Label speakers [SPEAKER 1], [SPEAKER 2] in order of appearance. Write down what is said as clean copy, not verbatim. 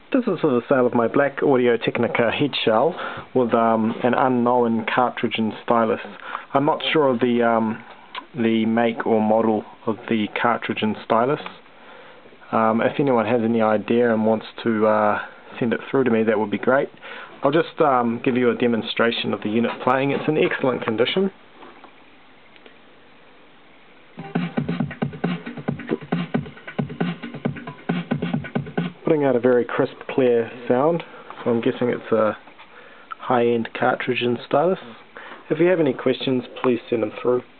[SPEAKER 1] This is for the sale of my black Audio-Technica head shell with an unknown cartridge and stylus. I'm not sure of the make or model of the cartridge and stylus. If anyone has any idea and wants to send it through to me, that would be great. I'll just give you a demonstration of the unit playing. It's in excellent condition. Putting out a very crisp, clear sound, so I'm guessing it's a high-end cartridge and stylus. If you have any questions, please send them through.